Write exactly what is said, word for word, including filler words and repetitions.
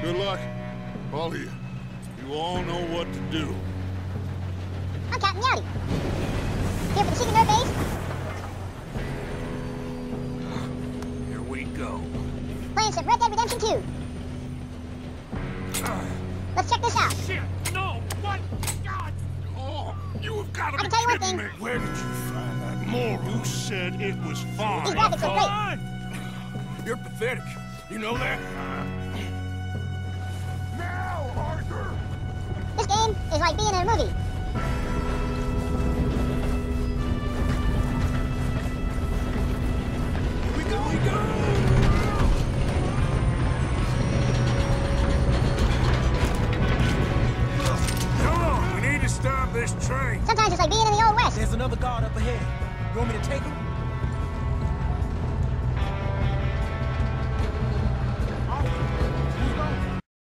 Good luck. All of you. You all know what to do. I'm Captain Yowdy. Here for the Secret Nerve base. Here we go. Playing some Red Dead Redemption two. Let's check this out. Shit! No! What? God! Oh, you have got to I be can tell you one kidding thing. me. Where did you find that moron? You said it was fine. These graphics are great. On! You're pathetic. You know that? Now, Arthur! This game is like being in a movie. Here we go! We go! Come on! We need to stop this train. Sometimes it's like being in the Old West. There's another guard up ahead. You want me to take him?